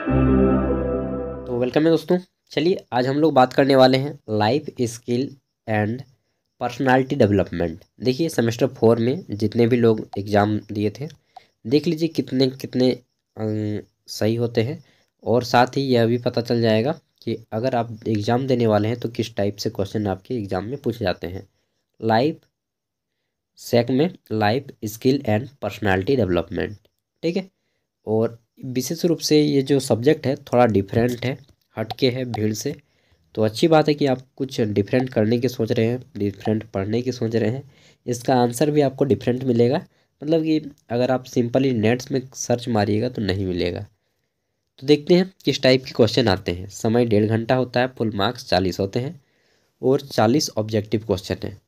तो वेलकम है दोस्तों। चलिए आज हम लोग बात करने वाले हैं life skill and personality development. देखिए सेमेस्टर 4 में जितने भी लोग एग्ज़ाम दिए थे, देख लीजिए कितने कितने सही होते हैं। और साथ ही यह भी पता चल जाएगा कि अगर आप एग्ज़ाम देने वाले हैं तो किस टाइप से क्वेश्चन आपके एग्ज़ाम में पूछे जाते हैं। लाइफ सेक में life skill and personality development, ठीक है। और विशेष रूप से ये जो सब्जेक्ट है थोड़ा डिफरेंट है, हटके है भीड़ से। तो अच्छी बात है कि आप कुछ डिफरेंट करने की सोच रहे हैं, डिफरेंट पढ़ने की सोच रहे हैं। इसका आंसर भी आपको डिफरेंट मिलेगा, मतलब कि अगर आप सिंपली नेट्स में सर्च मारिएगा तो नहीं मिलेगा। तो देखते हैं किस टाइप के क्वेश्चन आते हैं। समय 1.5 घंटा होता है, फुल मार्क्स 40 होते हैं और 40 ऑब्जेक्टिव क्वेश्चन है।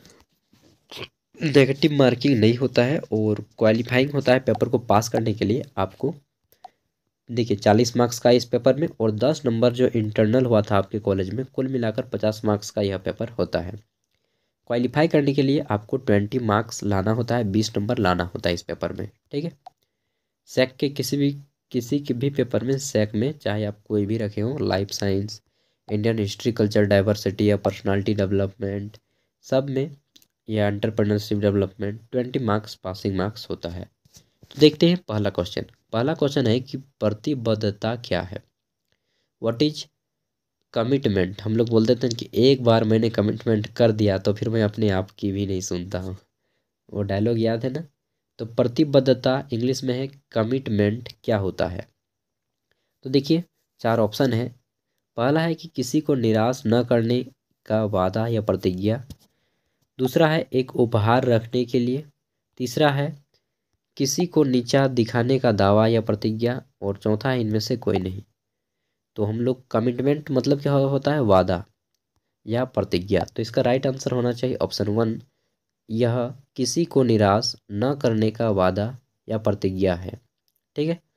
नेगेटिव मार्किंग नहीं होता है और क्वालिफाइंग होता है पेपर को पास करने के लिए आपको। देखिए 40 मार्क्स का इस पेपर में और 10 नंबर जो इंटरनल हुआ था आपके कॉलेज में, कुल मिलाकर 50 मार्क्स का यह पेपर होता है। क्वालिफाई करने के लिए आपको 20 मार्क्स लाना होता है, 20 नंबर लाना होता है इस पेपर में, ठीक है। सेक के किसी के भी पेपर में, सेक में चाहे आप कोई भी रखे हो, life science, Indian history, culture diversity या पर्सनालिटी डेवलपमेंट, सब में या entrepreneurship development 20 marks passing marks होता है। तो देखते हैं पहला क्वेश्चन। पहला क्वेश्चन है कि प्रतिबद्धता क्या है। What is commitment. हम लोग बोल देते हैं कि एक बार मैंने कमिटमेंट कर दिया तो फिर मैं अपने आप की भी नहीं सुनता हूँ। वो डायलॉग याद है ना। तो प्रतिबद्धता इंग्लिश में है कमिटमेंट, क्या होता है। तो देखिए 4 ऑप्शन है। पहला है कि किसी को निराश न करने का वादा या प्रतिज्ञा। दूसरा है एक उपहार रखने के लिए। तीसरा है किसी को नीचा दिखाने का दावा या प्रतिज्ञा। और चौथा है इनमें से कोई नहीं। तो हम लोग कमिटमेंट मतलब क्या होता है, वादा या प्रतिज्ञा। तो इसका राइट आंसर होना चाहिए ऑप्शन 1। यह किसी को निराश न करने का वादा या प्रतिज्ञा है, ठीक है।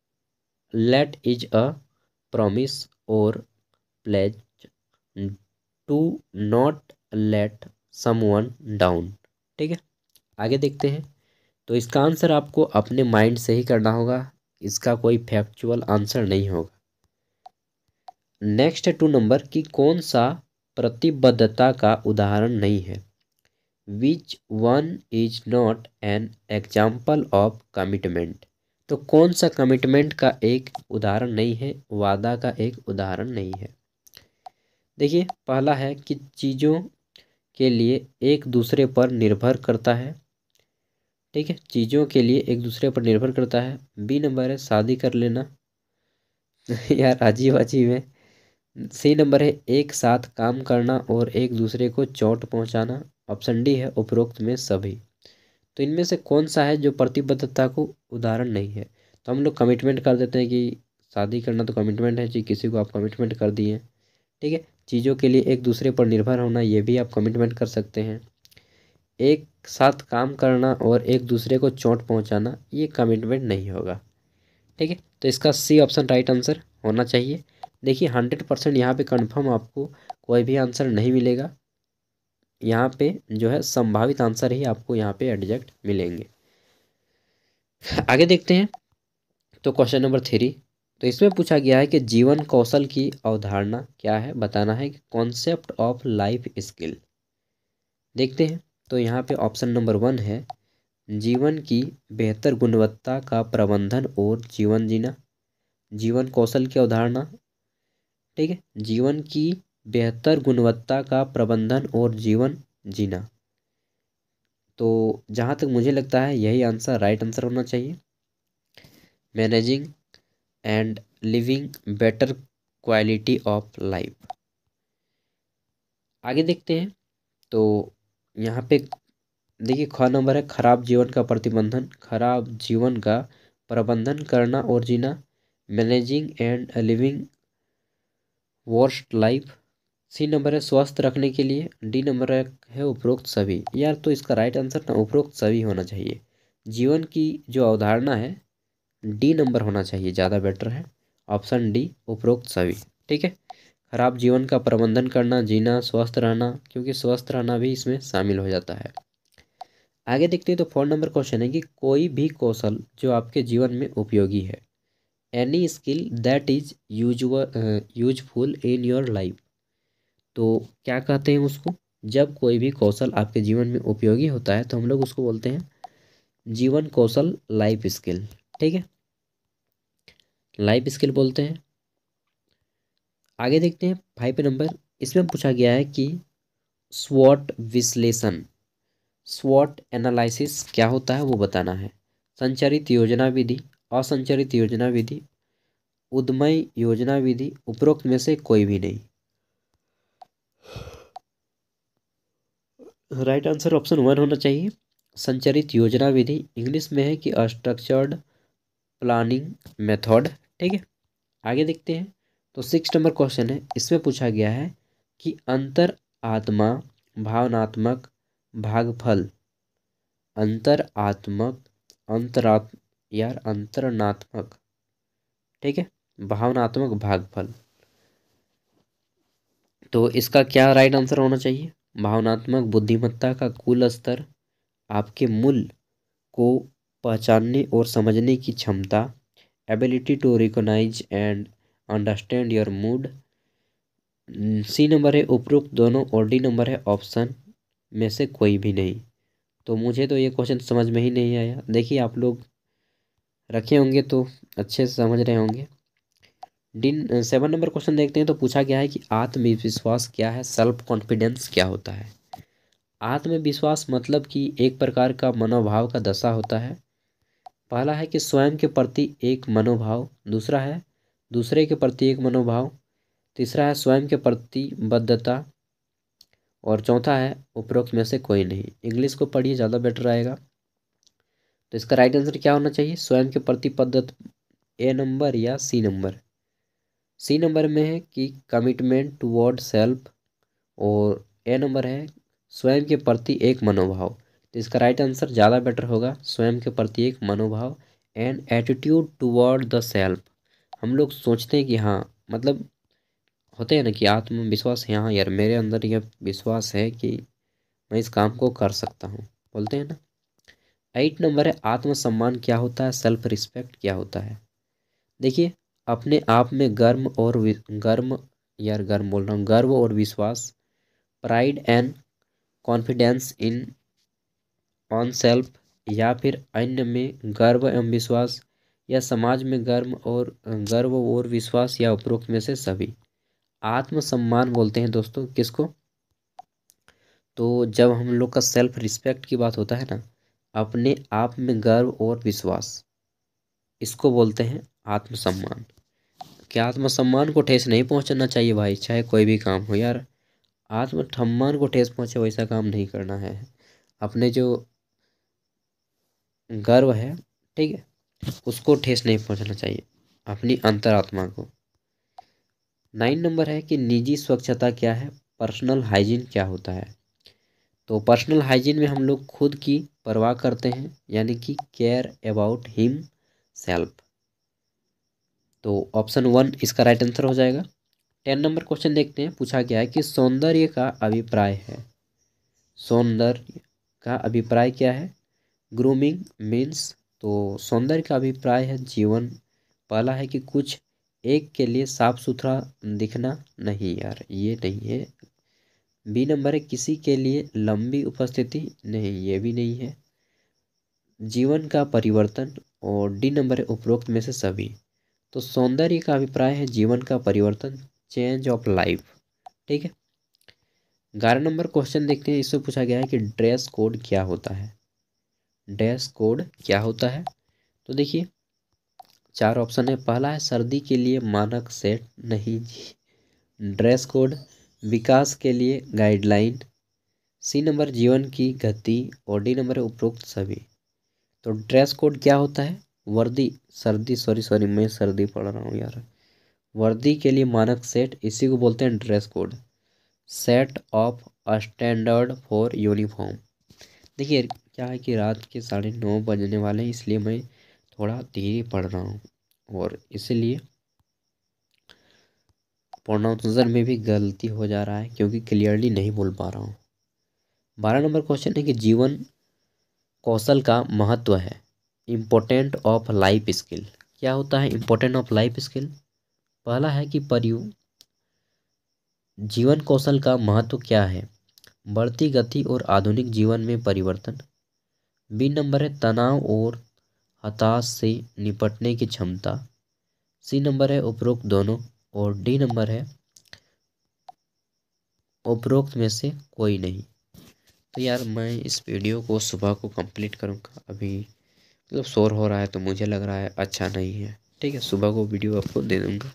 लेट इज अ प्रॉमिस और pledge to not let someone down, ठीक है। आगे देखते हैं। तो इसका आंसर आपको अपने माइंड से ही करना होगा, इसका कोई फैक्चुअल आंसर नहीं होगा। नेक्स्ट है 2 नंबर कि कौन सा प्रतिबद्धता का उदाहरण नहीं है। Which one is not an example of commitment. तो कौन सा कमिटमेंट का एक उदाहरण नहीं है, वादा का एक उदाहरण नहीं है। देखिए पहला है कि चीज़ों के लिए एक दूसरे पर निर्भर करता है, ठीक है। चीज़ों के लिए एक दूसरे पर निर्भर करता है। बी नंबर है शादी कर लेना। यार अजीब अजीब है। सी नंबर है एक साथ काम करना और एक दूसरे को चोट पहुंचाना। ऑप्शन डी है उपरोक्त में सभी। तो इनमें से कौन सा है जो प्रतिबद्धता को उदाहरण नहीं है। तो हम लोग कमिटमेंट कर देते हैं कि शादी करना तो कमिटमेंट है जी, किसी को आप कमिटमेंट कर दिए, ठीक है। चीज़ों के लिए एक दूसरे पर निर्भर होना, ये भी आप कमिटमेंट कर सकते हैं। एक साथ काम करना और एक दूसरे को चोट पहुंचाना, ये कमिटमेंट नहीं होगा, ठीक है। तो इसका सी ऑप्शन राइट आंसर होना चाहिए। देखिए 100% यहाँ पे कंफर्म आपको कोई भी आंसर नहीं मिलेगा। यहाँ पे जो है संभावित आंसर ही आपको यहाँ पे एग्जैक्ट मिलेंगे। आगे देखते हैं। तो क्वेश्चन नंबर 3। तो इसमें पूछा गया है कि जीवन कौशल की अवधारणा क्या है, बताना है कि कॉन्सेप्ट ऑफ लाइफ स्किल। देखते हैं। तो यहाँ पे ऑप्शन नंबर 1 है जीवन की बेहतर गुणवत्ता का प्रबंधन और जीवन जीना। जीवन कौशल की अवधारणा, ठीक है। जीवन की बेहतर गुणवत्ता का प्रबंधन और जीवन जीना। तो जहाँ तक मुझे लगता है यही आंसर राइट आंसर होना चाहिए। Managing and living better quality of life. आगे देखते हैं। तो यहाँ पे देखिए ख नंबर है खराब जीवन का प्रतिबंधन, खराब जीवन का प्रबंधन करना और जीना। Managing and living worst life. C number है स्वस्थ रखने के लिए। डी नंबर है उपरोक्त सभी। यार तो इसका राइट आंसर ना उपरोक्त सभी होना चाहिए। जीवन की जो अवधारणा है डी नंबर होना चाहिए, ज़्यादा बेटर है। ऑप्शन डी उपरोक्त सभी, ठीक है। खराब जीवन का प्रबंधन करना, जीना, स्वस्थ रहना, क्योंकि स्वस्थ रहना भी इसमें शामिल हो जाता है। आगे देखते हैं। तो 4 नंबर क्वेश्चन है कि कोई भी कौशल जो आपके जीवन में उपयोगी है। Any skill that is useful in your life. तो क्या कहते हैं उसको, जब कोई भी कौशल आपके जीवन में उपयोगी होता है तो हम लोग उसको बोलते हैं जीवन कौशल, लाइफ स्किल। ठीक है, लाइफ स्किल बोलते हैं। आगे देखते हैं 5 नंबर। इसमें पूछा गया है कि स्वॉट विश्लेषण, स्वॉट एनालिसिस क्या होता है वो बताना है। संचरित योजना विधि, असंचरित योजना विधि, उद्यमी योजना विधि, उपरोक्त में से कोई भी नहीं। राइट आंसर ऑप्शन 1 होना चाहिए, संचरित योजना विधि। इंग्लिश में है कि स्ट्रक्चर्ड प्लानिंग मेथड। ठीक है, आगे देखते हैं। तो 6 नंबर क्वेश्चन है, इसमें पूछा गया है कि अंतर आत्मा भावनात्मक भागफल, अंतरात्मक अंतरात्म यार अंतरनात्मक, ठीक है, भावनात्मक भागफल। तो इसका क्या राइट आंसर होना चाहिए, भावनात्मक बुद्धिमत्ता का कुल स्तर, आपके मूल्य को पहचानने और समझने की क्षमता, ability to recognise and understand your mood. C number है उपरोक्त दोनों, और डी नंबर है ऑप्शन में से कोई भी नहीं। तो मुझे तो ये क्वेश्चन समझ में ही नहीं आया। देखिए आप लोग रखे होंगे तो अच्छे से समझ रहे होंगे। 7 नंबर क्वेश्चन देखते हैं। तो पूछा गया है कि आत्मविश्वास क्या है, सेल्फ कॉन्फिडेंस क्या होता है। आत्मविश्वास मतलब कि एक प्रकार का मनोभाव का दशा होता है। पहला है कि स्वयं के प्रति एक मनोभाव, दूसरा है दूसरे के प्रति एक मनोभाव, तीसरा है स्वयं के प्रति बद्धता, और चौथा है उपरोक्त में से कोई नहीं। इंग्लिश को पढ़िए, ज़्यादा बेटर रहेगा। तो इसका राइट आंसर क्या होना चाहिए, स्वयं के प्रति बद्धता, ए नंबर या सी नंबर। सी नंबर में है कि कमिटमेंट टुवर्ड सेल्फ, और ए नंबर है स्वयं के प्रति एक मनोभाव। तो इसका राइट आंसर ज़्यादा बेटर होगा, स्वयं के प्रति एक मनोभाव and attitude toward the self. हम लोग सोचते हैं कि हाँ, मतलब होते हैं ना कि आत्मविश्वास है, हाँ यार मेरे अंदर यह विश्वास है कि मैं इस काम को कर सकता हूँ, बोलते हैं ना। 8 नंबर है आत्मसम्मान क्या होता है, सेल्फ रिस्पेक्ट क्या होता है। देखिए, अपने आप में गर्म बोल रहा हूँ, गर्व और विश्वास, pride and confidence in on self, या फिर अन्य में गर्व एवं विश्वास, या समाज में गर्व और विश्वास, या उपरोक्त में से सभी। आत्मसम्मान बोलते हैं दोस्तों किसको, तो जब हम लोग का सेल्फ रिस्पेक्ट की बात होता है ना, अपने आप में गर्व और विश्वास, इसको बोलते हैं आत्मसम्मान। क्या आत्मसम्मान को ठेस नहीं पहुंचना चाहिए भाई, चाहे कोई भी काम हो यार। आत्मसम्मान को ठेस पहुंचे वैसा काम नहीं करना है। अपने जो गर्व है, ठीक है, उसको ठेस नहीं पहुंचना चाहिए, अपनी अंतरात्मा को। 9 नंबर है कि निजी स्वच्छता क्या है, पर्सनल हाइजीन क्या होता है। तो पर्सनल हाइजीन में हम लोग खुद की परवाह करते हैं, यानी कि केयर अबाउट हिम सेल्फ। तो ऑप्शन 1 इसका राइट आंसर हो जाएगा। 10 नंबर क्वेश्चन देखते हैं। पूछा गया है कि सौंदर्य का अभिप्राय है, सौंदर्य का अभिप्राय क्या है, ग्रूमिंग मीन्स। तो सौंदर्य का अभिप्राय है जीवन। पहला है कि कुछ एक के लिए साफ सुथरा दिखना, नहीं यार ये नहीं है। बी नंबर है किसी के लिए लंबी उपस्थिति, नहीं ये भी नहीं है। जीवन का परिवर्तन, और डी नंबर है उपरोक्त में से सभी। तो सौंदर्य का अभिप्राय है जीवन का परिवर्तन, चेंज ऑफ लाइफ। ठीक है, 11 नंबर क्वेश्चन देखते हैं। इससे पूछा गया है कि ड्रेस कोड क्या होता है, ड्रेस कोड क्या होता है। तो देखिए 4 ऑप्शन है। पहला है सर्दी के लिए मानक सेट, नहीं जी। ड्रेस कोड विकास के लिए गाइडलाइन, सी नंबर जीवन की गति, और डी नंबर है उपरोक्त सभी। तो ड्रेस कोड क्या होता है, वर्दी, सर्दी सॉरी मैं सर्दी पढ़ रहा हूँ यार। वर्दी के लिए मानक सेट, इसी को बोलते हैं dress code. Set of standard for uniform. देखिए क्या है कि रात के 9:30 बजने वाले हैं, इसलिए मैं थोड़ा धीरे पढ़ रहा हूँ, और इसलिए प्रोनाउंसिएशन में भी गलती हो जा रहा है, क्योंकि क्लियरली नहीं बोल पा रहा हूँ। 12 नंबर क्वेश्चन है कि जीवन कौशल का महत्व है, इम्पोर्टेंट ऑफ लाइफ स्किल। क्या होता है इम्पोर्टेंट ऑफ लाइफ स्किल? पहला है कि जीवन कौशल का महत्व क्या है? बढ़ती गति और आधुनिक जीवन में परिवर्तन। बी नंबर है तनाव और हताश से निपटने की क्षमता। सी नंबर है उपरोक्त दोनों। और डी नंबर है उपरोक्त में से कोई नहीं। तो यार मैं इस वीडियो को सुबह को कंप्लीट करूँगा। अभी मतलब शोर हो रहा है तो मुझे लग रहा है अच्छा नहीं है। ठीक है, सुबह को वीडियो आपको दे दूँगा।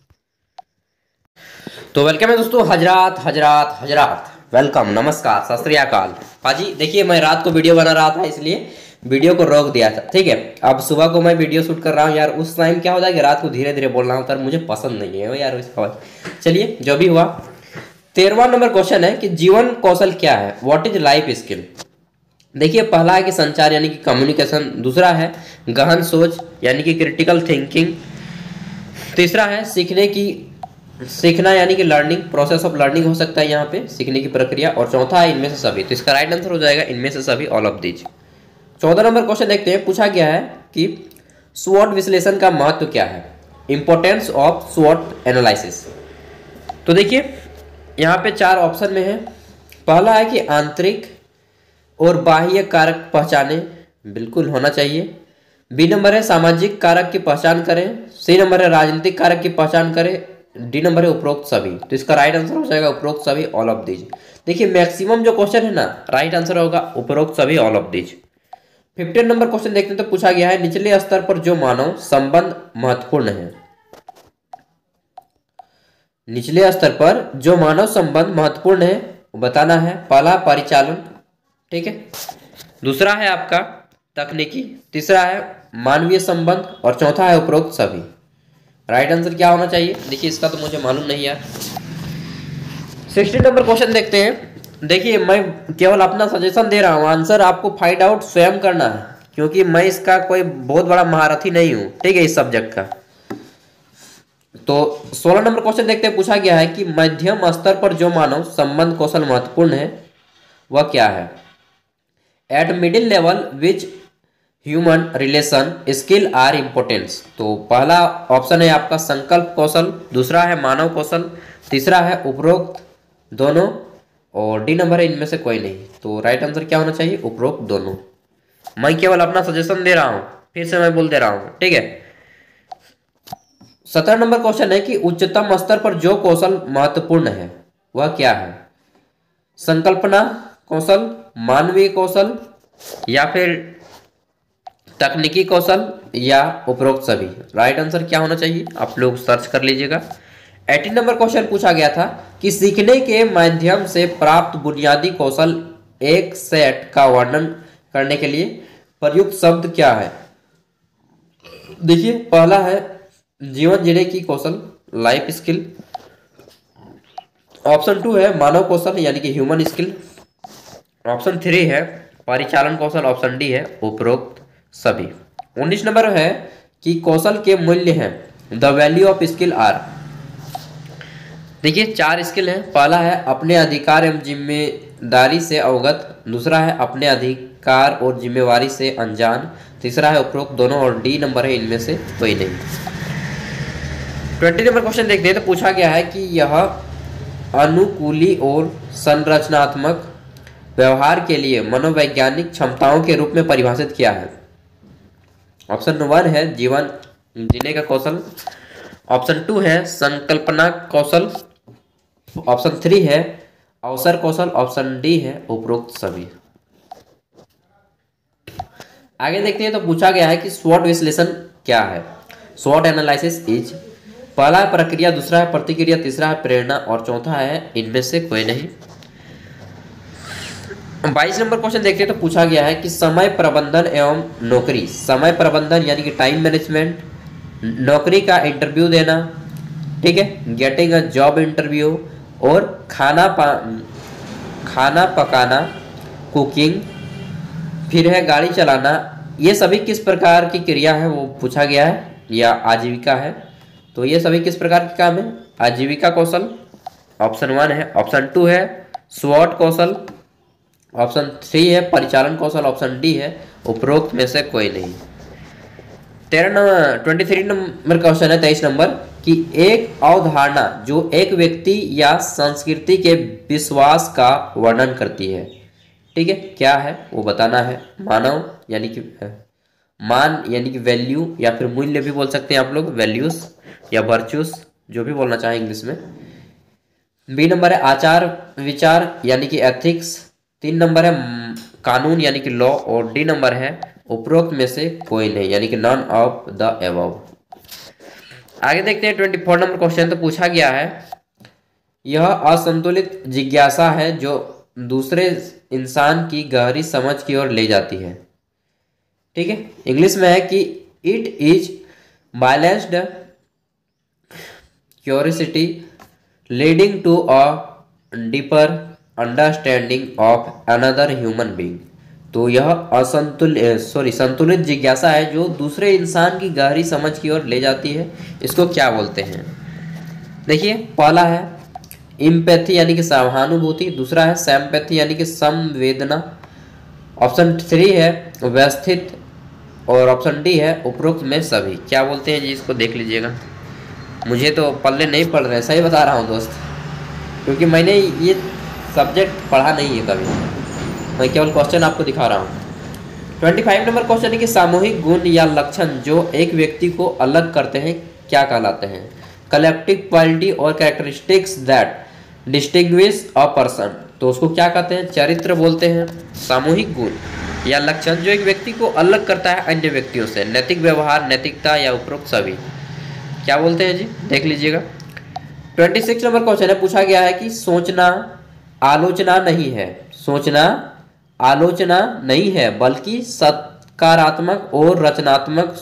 तो वेलकम है दोस्तों, हजरात हजरात हजरात, वेलकम, नमस्कार, सत श्री अकाल। हाजी देखिए, मैं रात को वीडियो बना रहा था इसलिए वीडियो को रोक दिया था। ठीक है, अब सुबह को मैं वीडियो शूट कर रहा हूँ यार। उस टाइम क्या होता है कि रात को धीरे धीरे बोलना होता है, मुझे पसंद नहीं है यार इसका। चलिए जो भी हुआ, 13वां नंबर क्वेश्चन है कि जीवन कौशल क्या है? What is life skill? देखिए, पहला है कि संचार यानी कि कम्युनिकेशन। दूसरा है गहन सोच यानी कि क्रिटिकल थिंकिंग। तीसरा है सीखना यानी कि लर्निंग, प्रोसेस ऑफ लर्निंग हो सकता है यहाँ पे, सीखने की प्रक्रिया। और चौथा है इनमें से सभी। तो इसका राइट आंसर हो जाएगा इनमें से सभी, all of these. 14 number question देखते हैं। पूछा गया है कि स्वॉट विश्लेषण का महत्व क्या है? इंपॉर्टेंस ऑफ स्वॉट एनालिसिस। तो देखिए यहाँ पे 4 ऑप्शन में है। पहला है कि आंतरिक और बाह्य कारक पहचाने, बिल्कुल होना चाहिए। बी नंबर है सामाजिक कारक की पहचान करें। सी नंबर है राजनीतिक कारक की पहचान करें। डी नंबर है उपरोक्त सभी। तो इसका राइट आंसर हो जाएगा उपरोक्त सभी, ऑल ऑफ दीज। देखिए मैक्सिमम जो क्वेश्चन है ना, राइट आंसर होगा उपरोक्त सभी, all of these. 15 number question देखते हैं। तो पूछा गया है निचले स्तर पर जो मानव संबंध महत्वपूर्ण है। निचले स्तर पर जो मानव संबंध महत्वपूर्ण है वो बताना है। पहला परिचालन, ठीक है। दूसरा है आपका तकनीकी। तीसरा है मानवीय संबंध। और चौथा है उपरोक्त सभी। राइट आंसर क्या होना चाहिए? देखिए इसका तो मुझे मालूम नहीं यार। 16 नंबर क्वेश्चन देखते हैं। देखिए मैं केवल अपना सजेशन दे रहा हूँ, आंसर आपको फाइंड आउट स्वयं करना है, क्योंकि मैं इसका कोई बहुत बड़ा महारथी नहीं हूँ, ठीक है, इस सब्जेक्ट का। तो 16 नंबर क्वेश्चन देखते हैं। पूछा गया है कि मध्यम स्तर पर जो मानव संबंध कौशल महत्वपूर्ण है वह क्या है? At middle level which human relation skill are importance. तो पहला ऑप्शन है आपका संकल्प कौशल। दूसरा है मानव कौशल। तीसरा है उपरोक्त दोनों। और डी नंबर है इनमें से कोई नहीं। तो राइट आंसर क्या होना चाहिए? उपरोक्त दोनों। मैं केवल अपना सजेशन दे रहा हूं, फिर से मैं बोल दे रहा हूं, ठीक है। 17 नंबर क्वेश्चन है कि उच्चतम स्तर पर जो कौशल महत्वपूर्ण है वह क्या है? संकल्पना कौशल, मानवीय कौशल, या फिर तकनीकी कौशल, या उपरोक्त सभी। राइट आंसर क्या होना चाहिए आप लोग सर्च कर लीजिएगा। 18 नंबर क्वेश्चन पूछा गया था कि सीखने के माध्यम से प्राप्त बुनियादी कौशल एक सेट का वर्णन करने के लिए प्रयुक्त शब्द क्या है? देखिए पहला है जीवन जीने की कौशल, लाइफ स्किल। ऑप्शन 2 है मानव कौशल यानी कि ह्यूमन स्किल। ऑप्शन 3 है परिचालन कौशल। ऑप्शन डी है उपरोक्त सभी। 19 नंबर है कि कौशल के मूल्य हैं, the value of skill are. देखिए 4 स्किल हैं। पहला है अपने अधिकार एवं जिम्मेदारी से अवगत। दूसरा है अपने अधिकार और जिम्मेवारी से अनजान। तीसरा है उपरोक्त दोनों। और डी नंबर है इनमें से कोई नहीं। 20 नंबर क्वेश्चन देखते हैं। तो पूछा गया है कि यह अनुकूली और संरचनात्मक व्यवहार के लिए मनोवैज्ञानिक क्षमताओं के रूप में परिभाषित किया है। ऑप्शन 1 है जीवन जीने का कौशल। ऑप्शन 2 है संकल्पना कौशल। ऑप्शन 3 है अवसर कौशल। ऑप्शन डी है उपरोक्त सभी। आगे देखते हैं। तो पूछा गया है कि स्वॉट विश्लेषण क्या है? स्वॉट एनालिसिस इज। पहला है प्रक्रिया, दूसरा है प्रतिक्रिया, तीसरा है प्रेरणा, और चौथा है इनमें से कोई नहीं। 22 नंबर क्वेश्चन देखते हैं। तो पूछा गया है कि समय प्रबंधन एवं नौकरी। समय प्रबंधन यानी कि टाइम मैनेजमेंट, नौकरी का इंटरव्यू देना, ठीक है, गेटिंग अ जॉब इंटरव्यू, और खाना पकाना, कुकिंग, फिर है गाड़ी चलाना, ये सभी किस प्रकार की क्रिया है वो पूछा गया है, या आजीविका है। तो ये सभी किस प्रकार के काम है? आजीविका कौशल। ऑप्शन 1 है। ऑप्शन 2 है स्वॉट कौशल। ऑप्शन 3 है परिचालन कौशल। ऑप्शन डी है उपरोक्त में से कोई नहीं। 23 नंबर क्वेश्चन है, 23 नंबर, कि एक अवधारणा जो एक व्यक्ति या संस्कृति के विश्वास का वर्णन करती है। ठीक है, क्या है वो बताना है। मानव यानी कि मान यानी कि वैल्यू, या फिर मूल्य भी बोल सकते हैं आप लोग, वैल्यूज या वर्चूस, जो भी बोलना चाहें इंग्लिश में। बी नंबर है आचार विचार यानी कि एथिक्स। 3 नंबर है कानून यानी कि लॉ। और डी नंबर है उपरोक्त में से कोई नहीं यानी कि नन ऑफ द एबव। आगे देखते हैं 24 नंबर क्वेश्चन। तो पूछा गया है, यह असंतुलित जिज्ञासा है जो दूसरे इंसान की गहरी समझ की ओर ले जाती है। ठीक है, इंग्लिश में है कि it is balanced curiosity leading to a deeper understanding of another human being. तो यह संतुलित जिज्ञासा है जो दूसरे इंसान की गहरी समझ की ओर ले जाती है। इसको क्या बोलते हैं? देखिए, पहला है इम्पैथी यानी कि सहानुभूति। दूसरा है सैम्पैथी यानी कि संवेदना। ऑप्शन 3 है व्यवस्थित। और ऑप्शन डी है उपरोक्त में सभी। क्या बोलते हैं जी? इसको देख लीजिएगा। मुझे तो पल्ले नहीं पड़ रहे, सही बता रहा हूँ दोस्त, क्योंकि मैंने ये सब्जेक्ट पढ़ा नहीं है कभी। मैं केवल क्वेश्चन आपको दिखा रहा हूँ। 25 नंबर क्वेश्चन है कि सामूहिक गुण या लक्षण जो एक व्यक्ति को अलग करते हैं क्या कहलाते हैं? कलेक्टिव क्वालिटी और characteristics that distinguish a person. तो उसको क्या कहते हैं? चरित्र बोलते हैं। सामूहिक गुण या लक्षण जो एक व्यक्ति को अलग करता है अन्य व्यक्तियों से। नैतिक व्यवहार, नैतिकता या उपरोक्त सभी। क्या बोलते हैं जी? देख लीजिएगा। 26 नंबर क्वेश्चन है, पूछा गया है कि सोचना आलोचना नहीं है। सोचना आलोचना नहीं है बल्कि सकारात्मक और रचनात्मक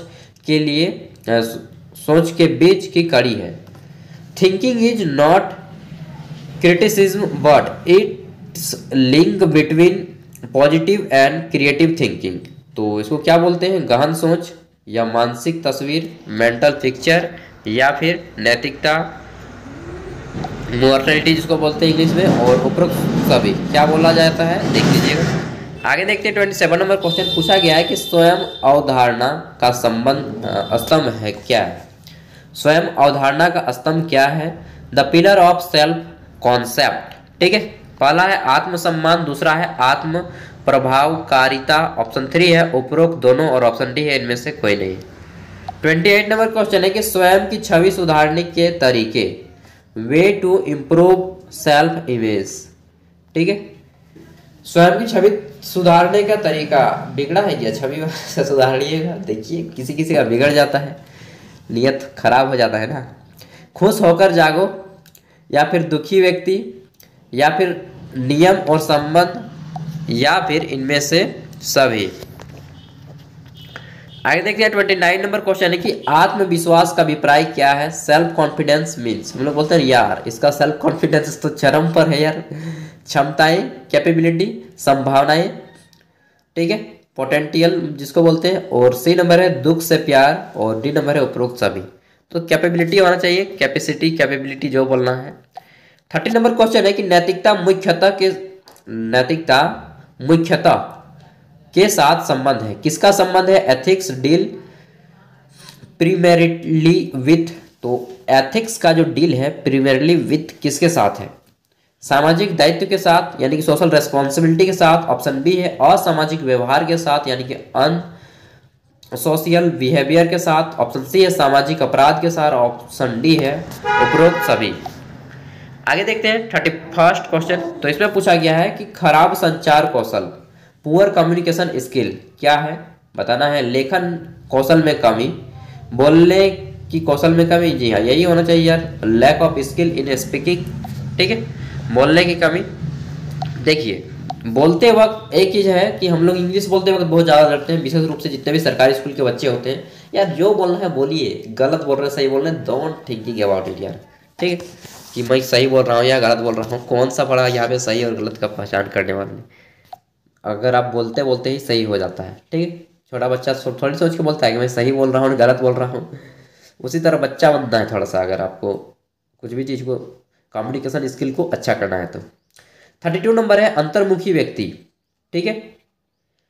सोच के बीच की कड़ी है। Thinking is not criticism but it's link between positive and creative thinking. तो इसको क्या बोलते हैं? गहन सोच या मानसिक तस्वीर, मेंटल पिक्चर, या फिर नैतिकता, मॉरलिटी जिसको बोलते हैं इंग्लिश में, और उपरोक्त सभी। क्या बोला जाता है? देख लीजिएगा। आगे देखते हैं 27 नंबर क्वेश्चन। पूछा गया है कि स्वयं अवधारणा का संबंध स्तंभ है क्या है? स्वयं अवधारणा का स्तंभ क्या है? The pillar of self concept. ठीक है, पहला है आत्मसम्मान, दूसरा है आत्म प्रभावकारिता, ऑप्शन 3 है उपरोक्त दोनों, और ऑप्शन डी है इनमें से कोई नहीं। 28 नंबर क्वेश्चन है कि स्वयं की छवि सुधारने के तरीके, way to improve self image. ठीक है, स्वयं की छवि सुधारने का तरीका। बिगड़ा है क्या छवि से सुधारिएगा? देखिए, किसी किसी का बिगड़ जाता है, नियत खराब हो जाता है ना। खुश होकर जागो, या फिर दुखी व्यक्ति, या फिर नियम और संबंध, या फिर इनमें से सभी। आगे देखते हैं 29 नंबर क्वेश्चन है कि आत्मविश्वास का अभिप्राय क्या है? सेल्फ कॉन्फिडेंस मीन्स, हम लोग बोलते हैं यार इसका सेल्फ कॉन्फिडेंस तो चरम पर है यार। क्षमताएं, कैपेबिलिटी, संभावनाएं, ठीक है, पोटेंशियल जिसको बोलते हैं। और सी नंबर है दुख से प्यार, और डी नंबर है उपरोक्त सभी। तो कैपेबिलिटी होना चाहिए, कैपेसिटी, कैपेबिलिटी जो बोलना है। 30 नंबर क्वेश्चन है कि नैतिकता मुख्यतः के साथ संबंध है। किसका संबंध है? Ethics deal primarily with. तो एथिक्स का जो डील है प्रीमेरिटली विथ किसके साथ है? सामाजिक दायित्व के साथ यानी कि सोशल रेस्पॉन्सिबिलिटी के साथ। ऑप्शन बी है असामाजिक व्यवहार के साथ यानी कि अन सोशल बिहेवियर के साथ। ऑप्शन सी है सामाजिक अपराध के साथ। ऑप्शन डी है उपरोक्त सभी। आगे देखते हैं 31 क्वेश्चन। तो इसमें पूछा गया है कि खराब संचार कौशल, पुअर कम्युनिकेशन स्किल क्या है? बताना है। लेखन कौशल में कमी, बोलने की कौशल में कमी, जी हाँ यही होना चाहिए यार। Lack of skill in speaking, ठीक है, बोलने की कमी। देखिए, बोलते वक्त एक चीज़ है कि हम लोग इंग्लिश बोलते वक्त बहुत ज़्यादा लड़ते हैं, विशेष रूप से जितने भी सरकारी स्कूल के बच्चे होते हैं। यार जो बोलना है बोलिए, गलत बोल रहे हैं सही बोल रहे हैं, डोंट थिंकिंग अबाउट इट यार। ठीक है, कि मैं सही बोल रहा हूँ या गलत बोल रहा हूँ, कौन सा पढ़ा यहाँ पे सही और गलत का पहचान करने वाले। अगर आप बोलते बोलते ही सही हो जाता है। ठीक है, छोटा बच्चा थोड़ी सोच के बोलता है कि मैं सही बोल रहा हूँ गलत बोल रहा हूँ। उसी तरह बच्चा बनना है थोड़ा सा, अगर आपको कुछ भी चीज़ को कम्युनिकेशन स्किल को अच्छा करना है तो। 32 नंबर है अंतर्मुखी व्यक्ति। ठीक है,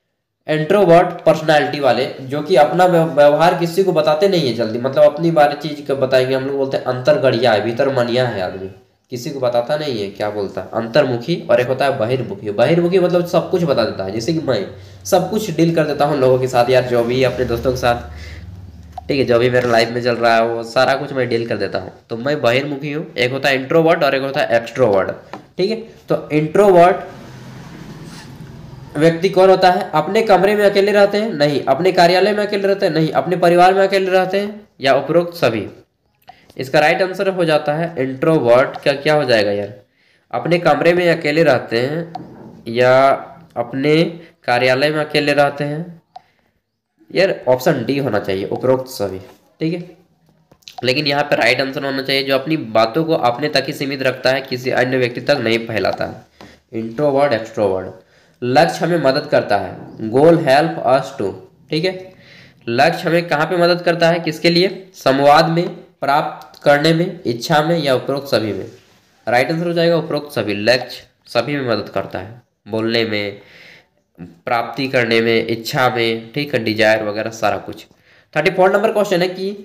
इंट्रोवर्ट पर्सनालिटी वाले, जो कि अपना व्यवहार किसी को बताते नहीं है जल्दी, मतलब अपनी बारे चीज को बताएंगे। हम लोग बोलते हैं अंतर्गड़िया है, भीतर मनिया है आदमी, किसी को बताता नहीं है, क्या बोलता है, अंतर्मुखी। और एक होता है बहिर्मुखी। बहिर्मुखी मतलब सब कुछ बता देता है, जैसे कि मैं सब कुछ डील कर देता हूँ लोगों के साथ यार, जो भी अपने दोस्तों के साथ, ठीक है, जो भी मेरे लाइफ में चल रहा है वो सारा कुछ मैं डील कर देता हूँ, तो मैं बहिर्मुखी हूँ। एक होता है इंट्रोवर्ट और एक होता है एक्सट्रोवर्ट, ठीक है। तो इंट्रोवर्ट व्यक्ति कौन होता है? अपने कमरे में अकेले रहते हैं? नहीं। अपने कार्यालय में अकेले रहते हैं? नहीं। अपने परिवार में अकेले रहते हैं? या उपरोक्त सभी? इसका राइट आंसर हो जाता है इंट्रोवर्ट। क्या हो जाएगा यार? अपने कमरे में अकेले रहते हैं या अपने कार्यालय में अकेले रहते हैं? यार ऑप्शन डी होना चाहिए, उपरोक्त सभी, ठीक है। लेकिन यहाँ पे राइट आंसर होना चाहिए जो अपनी बातों को अपने तक ही सीमित रखता है, किसी अन्य व्यक्ति तक नहीं फैलाता है। Introvert extrovert. लक्ष्य हमें मदद करता है, गोल हेल्प अस टू, ठीक है। लक्ष्य हमें कहाँ पे मदद करता है, किसके लिए? संवाद में, प्राप्त करने में, इच्छा में, या उपरोक्त सभी में? राइट आंसर हो जाएगा उपरोक्त सभी। लक्ष्य सभी में मदद करता है, बोलने में, प्राप्ति करने में, इच्छा में, ठीक है, डिजायर वगैरह सारा कुछ। 34 नंबर क्वेश्चन है कि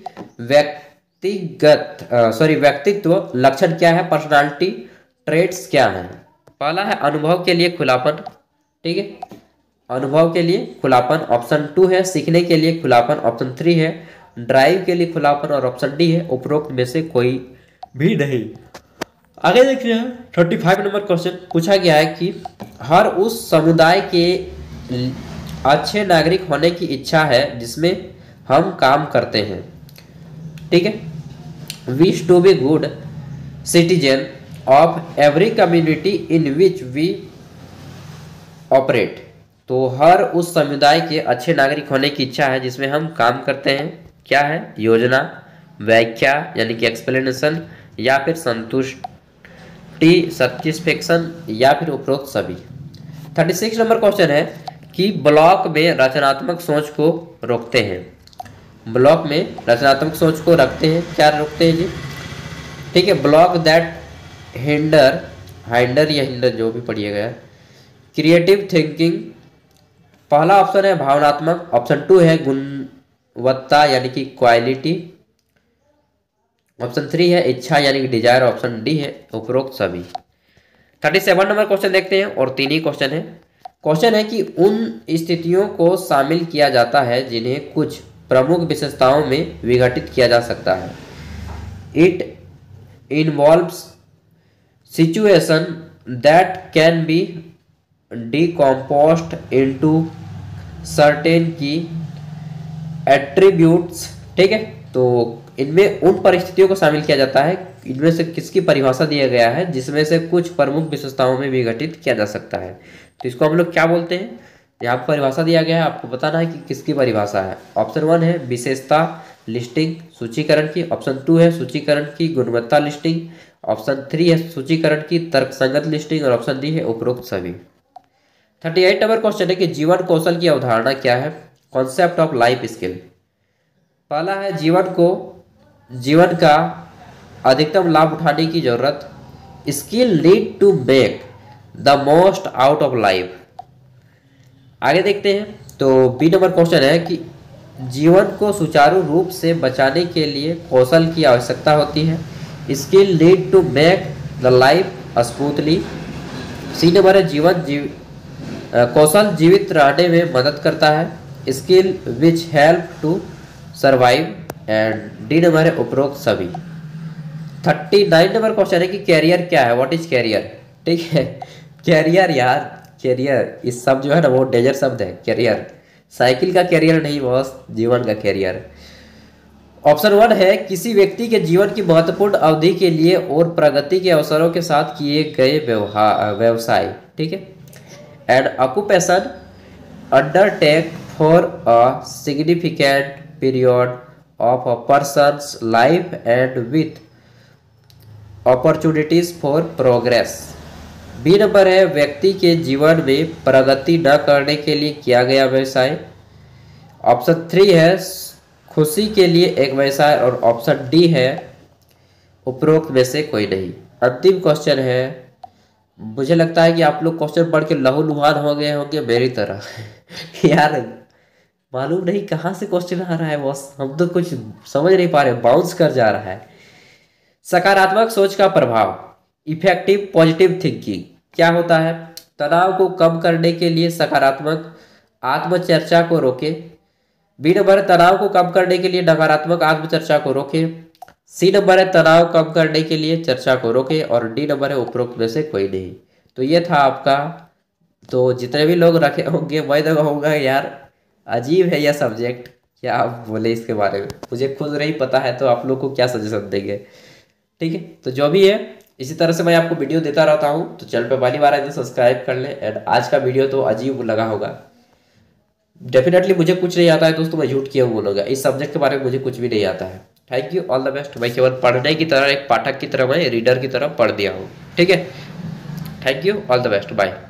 व्यक्तित्व लक्षण क्या है, पर्सनालिटी ट्रेट्स क्या है? पहला है अनुभव के लिए खुलापन, ठीक है, अनुभव के लिए खुलापन। ऑप्शन 2 है सीखने के लिए खुलापन। ऑप्शन 3 है ड्राइव के लिए खुलापन। और ऑप्शन डी है उपरोक्त में से कोई भी नहीं। आगे देखते हैं 35 नंबर क्वेश्चन पूछा गया है कि हर उस समुदाय के अच्छे नागरिक होने की इच्छा है जिसमें हम काम करते हैं, ठीक है। Wish to be good citizen of every community in which we operate. तो हर उस समुदाय के अच्छे नागरिक होने की इच्छा है जिसमें हम काम करते हैं। क्या है? योजना, व्याख्या यानी कि एक्सप्लेनेशन, या फिर संतुष्टि सेटिस्फेक्शन, या फिर उपरोक्त सभी। 36 नंबर क्वेश्चन है कि ब्लॉक में रचनात्मक सोच को रोकते हैं। ब्लॉक में रचनात्मक सोच को रखते हैं, क्या रोकते हैं जी? ठीक है, ब्लॉक दैट हिंडर या हिंडर जो भी पढ़िएगा, क्रिएटिव थिंकिंग। पहला ऑप्शन है भावनात्मक। ऑप्शन 2 है गुणवत्ता यानी कि क्वालिटी। ऑप्शन 3 है इच्छा यानी कि डिजायर। ऑप्शन डी है उपरोक्त सभी। 37 नंबर क्वेश्चन देखते हैं और 3 ही क्वेश्चन है। क्वेश्चन है कि उन स्थितियों को शामिल किया जाता है जिन्हें कुछ प्रमुख विशेषताओं में विघटित किया जा सकता है। It involves situation that can be decomposed into certain key attributes, ठीक है। तो इनमें उन परिस्थितियों को शामिल किया जाता है, इनमें से किसकी परिभाषा दिया गया है जिसमें से कुछ प्रमुख विशेषताओं में विघटित किया जा सकता है। तो इसको हम लोग क्या बोलते हैं? यहाँ पर परिभाषा दिया गया है, आपको बताना है कि किसकी परिभाषा है। ऑप्शन 1 है विशेषता लिस्टिंग, सूचीकरण की। ऑप्शन 2 है सूचीकरण की गुणवत्ता लिस्टिंग। ऑप्शन 3 है सूचीकरण की तर्कसंगत लिस्टिंग। और ऑप्शन डी है उपरोक्त सभी। 38 नंबर क्वेश्चन है कि जीवन कौशल की अवधारणा क्या है? Concept of life skill. पहला है जीवन का अधिकतम लाभ उठाने की जरूरत। Skill lead to make the most out of life. आगे देखते हैं तो बी नंबर क्वेश्चन है कि जीवन को सुचारू रूप से बचाने के लिए कौशल की आवश्यकता होती है। Skill lead to make the life smoothly. C number है कौशल जीवित रहने में मदद करता है। Skill which help to survive. And D number है उपरोक्त सभी। 39 नंबर क्वेश्चन है कि कैरियर क्या है? What is career? ठीक है, कैरियर यार, कैरियर इस शब्द जो है ना वो डेंजर शब्द है। कैरियर साइकिल का कैरियर नहीं बॉस, जीवन का कैरियर। ऑप्शन 1 है किसी व्यक्ति के जीवन की महत्वपूर्ण अवधि के लिए और प्रगति के अवसरों के साथ किए गए व्यवसाय, ठीक है। And occupation undertake for a significant period of a person's life and with opportunities for progress. B number है व्यक्ति के जीवन में प्रगति न करने के लिए किया गया व्यवसाय। ऑप्शन 3 है खुशी के लिए एक व्यवसाय। और ऑप्शन डी है उपरोक्त में से कोई नहीं। अंतिम क्वेश्चन है मुझे लगता है कि आप लोग क्वेश्चन पढ़ के लहूलुहान हो गए होंगे मेरी तरह। यार मालूम नहीं कहाँ से क्वेश्चन आ रहा है बॉस, हम तो कुछ समझ नहीं पा रहे, बाउंस कर जा रहा है। सकारात्मक सोच का प्रभाव, इफेक्टिव पॉजिटिव थिंकिंग क्या होता है? तनाव को कम करने के लिए सकारात्मक आत्मचर्चा को रोके। बी नंबर है तनाव को कम करने के लिए नकारात्मक आत्मचर्चा को रोके। सी नंबर है तनाव कम करने के लिए चर्चा को रोके। और डी नंबर है उपरोक्त में से कोई नहीं। तो ये था आपका। तो जितने भी लोग रखे होंगे मैं तो कहूँगा यार अजीब है यह सब्जेक्ट, क्या आप बोले इसके बारे में, मुझे खुद नहीं पता है तो आप लोग को क्या सजेशन देंगे। ठीक है, तो जो भी है इसी तरह से मैं आपको वीडियो देता रहता हूँ, तो चैनल पे पहली बार आए तो सब्सक्राइब कर लें। एंड आज का वीडियो तो अजीब लगा होगा, डेफिनेटली मुझे कुछ नहीं आता है दोस्तों, मैं झूठ क्यों बोलूँगा, इस सब्जेक्ट के बारे में मुझे कुछ भी नहीं आता है। Thank you, all the best. मैं केवल पढ़ने की तरह, एक पाठक की तरह, मैं रीडर की तरह पढ़ दिया हूँ। ठीक है, thank you, all the best, bye.